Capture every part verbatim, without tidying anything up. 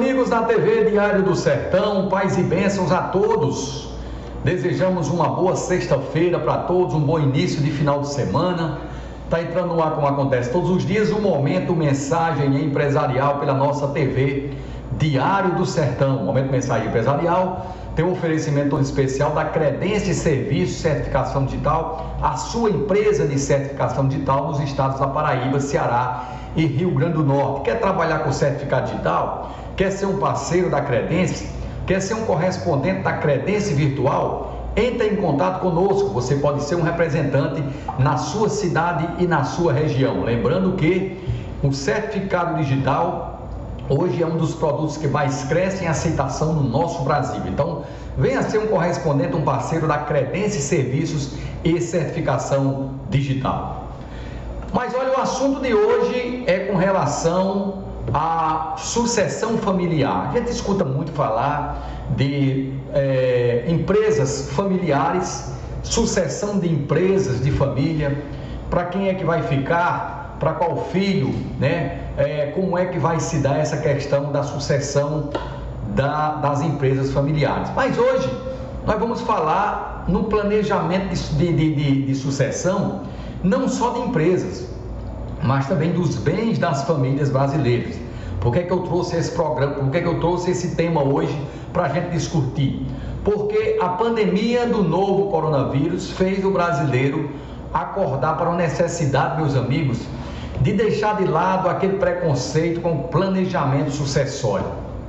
amigos da T V Diário do Sertão, paz e bênçãos a todos. Desejamos uma boa sexta-feira para todos, um bom início de final de semana. Está entrando no ar, como acontece todos os dias, o Momento Mensagem Empresarial pela nossa T V Diário do Sertão. Momento Mensagem Empresarial tem um oferecimento todo especial da Credência Serviços Certificação Digital, a sua empresa de certificação digital nos estados da Paraíba, Ceará e Rio Grande do Norte. Quer trabalhar com certificado digital? Quer ser um parceiro da Credência? Quer ser um correspondente da Credência Virtual? Entre em contato conosco, você pode ser um representante na sua cidade e na sua região. Lembrando que o certificado digital hoje é um dos produtos que mais cresce em aceitação no nosso Brasil. Então, venha ser um correspondente, um parceiro da Credência Serviços e Certificação Digital. Mas olha, o assunto de hoje é com relação à sucessão familiar. A gente escuta muito falar de é, empresas familiares, sucessão de empresas de família, para quem é que vai ficar, para qual filho, né? É, como é que vai se dar essa questão da sucessão da, das empresas familiares. Mas hoje nós vamos falar no planejamento de, de, de, de sucessão, não só de empresas, mas também dos bens das famílias brasileiras. Por que é que eu trouxe esse programa, por que é que eu trouxe esse tema hoje para a gente discutir? Porque a pandemia do novo coronavírus fez o brasileiro acordar para a necessidade, meus amigos, de deixar de lado aquele preconceito com o planejamento sucessório.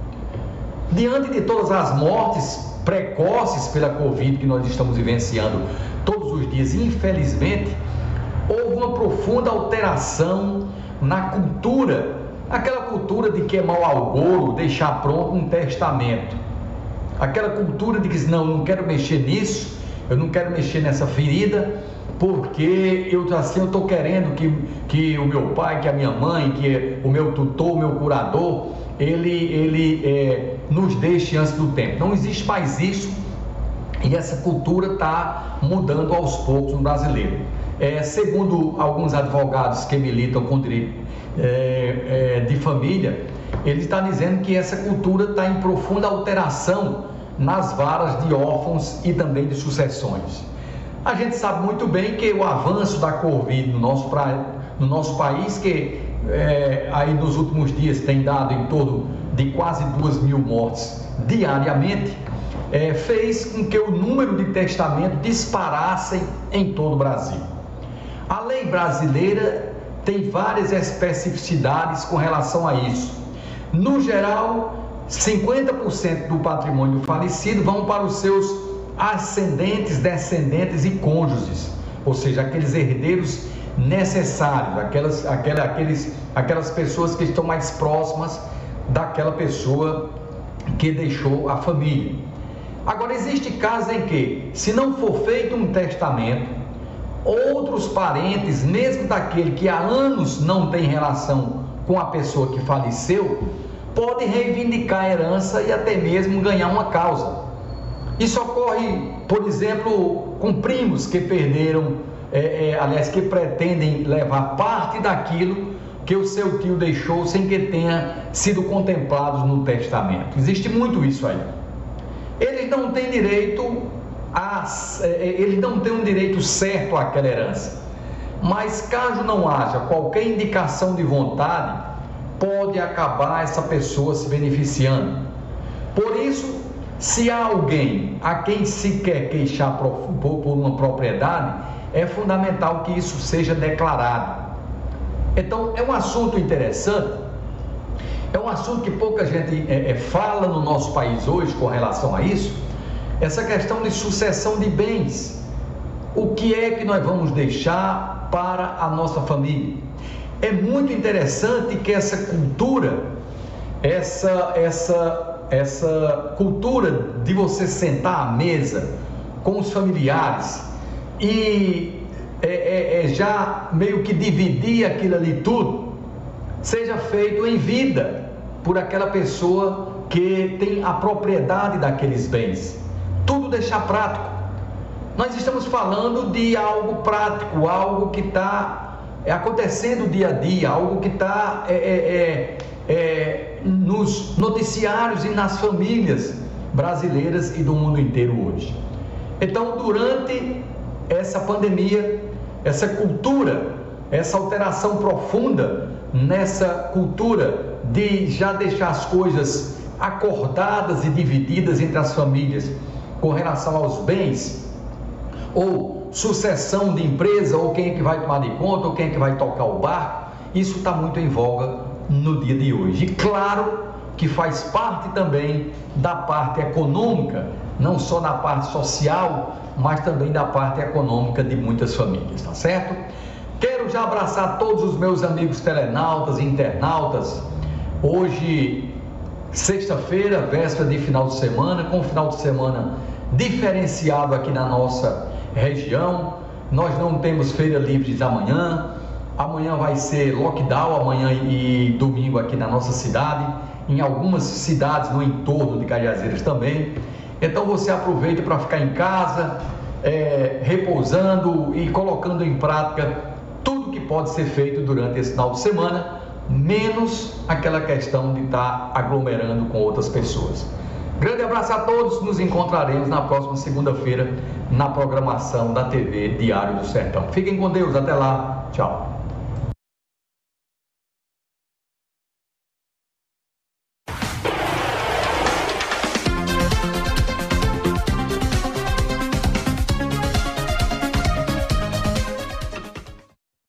Diante de todas as mortes precoces pela Covid que nós estamos vivenciando todos os dias, infelizmente, houve uma profunda alteração na cultura, aquela cultura de queimar ao agouro, deixar pronto um testamento, aquela cultura de que não, não quero mexer nisso, eu não quero mexer nessa ferida, porque eu assim eu estou querendo que, que o meu pai, que a minha mãe, que o meu tutor, o meu curador, ele, ele é, nos deixe antes do tempo. Não existe mais isso e essa cultura está mudando aos poucos no brasileiro. É, segundo alguns advogados que militam com direito é, é, de família, ele está dizendo que essa cultura está em profunda alteração nas varas de órfãos e também de sucessões. A gente sabe muito bem que o avanço da Covid no nosso, pra, no nosso país, que é, aí nos últimos dias tem dado em torno de quase duas mil mortes diariamente, é, fez com que o número de testamentos disparasse em todo o Brasil. A lei brasileira tem várias especificidades com relação a isso. No geral, cinquenta por cento do patrimônio do falecido vão para os seus ascendentes, descendentes e cônjuges, ou seja, aqueles herdeiros necessários, aquelas, aquela, aqueles, aquelas pessoas que estão mais próximas daquela pessoa que deixou a família. Agora, existe casos em que, se não for feito um testamento, outros parentes, mesmo daquele que há anos não tem relação com a pessoa que faleceu, podem reivindicar a herança e até mesmo ganhar uma causa. Isso ocorre, por exemplo, com primos que perderam, é, é, aliás, que pretendem levar parte daquilo que o seu tio deixou sem que tenha sido contemplado no testamento. Existe muito isso aí. Eles não têm direito a, é, eles não têm um direito certo àquela herança. Mas caso não haja qualquer indicação de vontade, pode acabar essa pessoa se beneficiando. Por isso, se há alguém a quem se quer queixar por, por uma propriedade, é fundamental que isso seja declarado. Então, é um assunto interessante, é um assunto que pouca gente é, é, fala no nosso país hoje com relação a isso, essa questão de sucessão de bens. O que é que nós vamos deixar para a nossa família? É muito interessante que essa cultura, essa, essa essa cultura de você sentar à mesa com os familiares e é, é, é, já meio que dividir aquilo ali tudo, seja feito em vida por aquela pessoa que tem a propriedade daqueles bens. Tudo deixar prático. Nós estamos falando de algo prático, algo que está acontecendo dia a dia, algo que está é, é, é, nos noticiários e nas famílias brasileiras e do mundo inteiro hoje. Então, durante essa pandemia, essa cultura, essa alteração profunda nessa cultura de já deixar as coisas acordadas e divididas entre as famílias com relação aos bens, ou sucessão de empresa, ou quem é que vai tomar de conta, ou quem é que vai tocar o barco, isso está muito em voga no dia de hoje. E claro que faz parte também da parte econômica, não só na parte social, mas também da parte econômica de muitas famílias, tá certo? Quero já abraçar todos os meus amigos telenautas e internautas. Hoje, sexta-feira, véspera de final de semana, com um final de semana diferenciado aqui na nossa região. Nós não temos feira livres amanhã. Amanhã vai ser lockdown, amanhã e domingo aqui na nossa cidade, em algumas cidades no entorno de Cajazeiras também. Então você aproveita para ficar em casa, é, repousando e colocando em prática tudo que pode ser feito durante esse final de semana, menos aquela questão de estar aglomerando com outras pessoas. Grande abraço a todos, nos encontraremos na próxima segunda-feira na programação da T V Diário do Sertão. Fiquem com Deus, até lá, tchau.